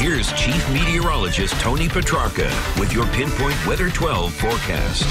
Here's Chief Meteorologist Tony Petrarca with your Pinpoint Weather 12 forecast.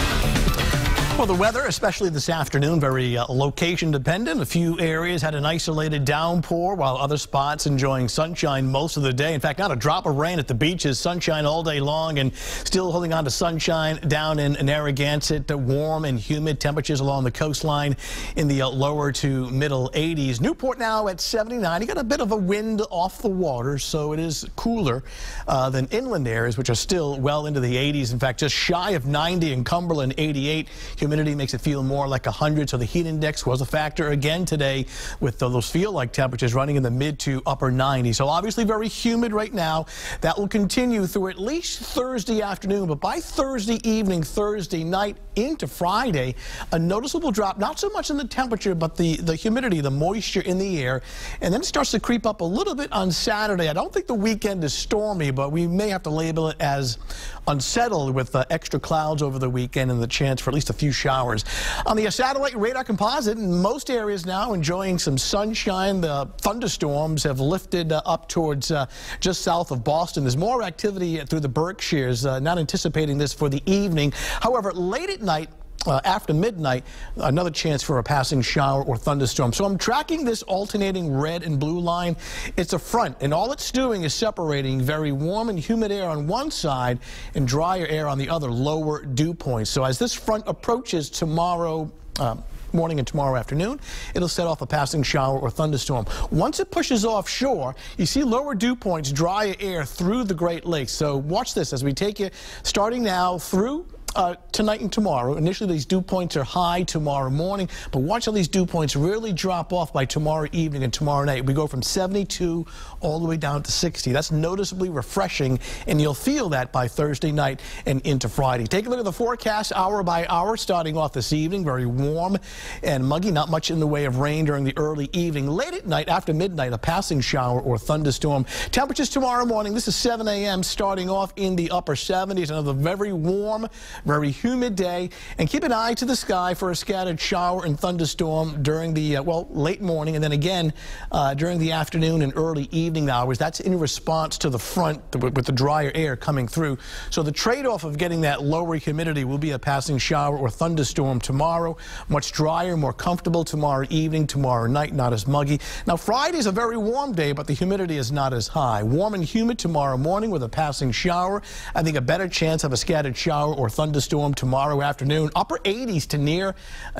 Well, the weather, especially this afternoon, very location dependent. A few areas had an isolated downpour, while other spots enjoying sunshine most of the day. In fact, not a drop of rain at the beaches. Sunshine all day long, and still holding on to sunshine down in Narragansett. Warm and humid temperatures along the coastline in the lower to middle 80s. Newport now at 79. You got a bit of a wind off the water, so it is cooler than inland areas, which are still well into the 80s. In fact, just shy of 90 in Cumberland, 88. Humidity makes it feel more like 100, so the heat index was a factor again today with those feel-like temperatures running in the mid to upper 90s. So obviously very humid right now. That will continue through at least Thursday afternoon, but by Thursday evening, Thursday night into Friday, a noticeable drop, not so much in the temperature, but the humidity, the moisture in the air, and then it starts to creep up a little bit on Saturday. I don't think the weekend is stormy, but we may have to label it as unsettled with extra clouds over the weekend and the chance for at least a few showers. On the satellite radar composite, in most areas now enjoying some sunshine. The thunderstorms have lifted up towards just south of Boston. There's more activity through the Berkshires. Not anticipating this for the evening. However, late at night, after midnight, another chance for a passing shower or thunderstorm. So I'm tracking this alternating red and blue line. It's a front, and all it's doing is separating very warm and humid air on one side and drier air on the other, lower dew points. So as this front approaches tomorrow morning and tomorrow afternoon, it'll set off a passing shower or thunderstorm. Once it pushes offshore, you see lower dew points, drier air through the Great Lakes. So watch this as we take you starting now through tonight and tomorrow. Initially, these dew points are high tomorrow morning, but watch how these dew points really drop off by tomorrow evening and tomorrow night. We go from 72 all the way down to 60. That's noticeably refreshing, and you'll feel that by Thursday night and into Friday. Take a look at the forecast hour by hour, starting off this evening. Very warm and muggy. Not much in the way of rain during the early evening. Late at night, after midnight, a passing shower or thunderstorm. Temperatures tomorrow morning, this is 7 a.m., starting off in the upper 70s. Another very warm, very humid day, and keep an eye to the sky for a scattered shower and thunderstorm during the late morning, and then again during the afternoon and early evening hours. That's in response to the front with the drier air coming through. So the trade-off of getting that lower humidity will be a passing shower or thunderstorm tomorrow. Much drier, more comfortable tomorrow evening, tomorrow night, not as muggy. Now Friday's a very warm day, but the humidity is not as high. Warm and humid tomorrow morning with a passing shower. I think a better chance of a scattered shower or thunderstorm tomorrow afternoon. Upper 80s to near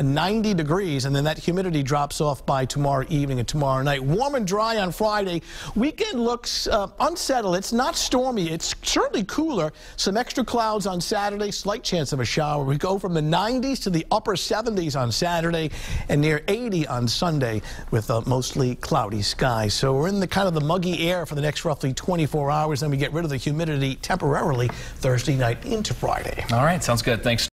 90 degrees, and then that humidity drops off by tomorrow evening and tomorrow night. Warm and dry on Friday. Weekend looks unsettled. It's not stormy. It's certainly cooler. Some extra clouds on Saturday. Slight chance of a shower. We go from the 90s to the upper 70s on Saturday and near 80 on Sunday with mostly cloudy skies. So we're in the kind of the muggy air for the next roughly 24 hours. Then we get rid of the humidity temporarily Thursday night into Friday. All right, sounds good. Thanks.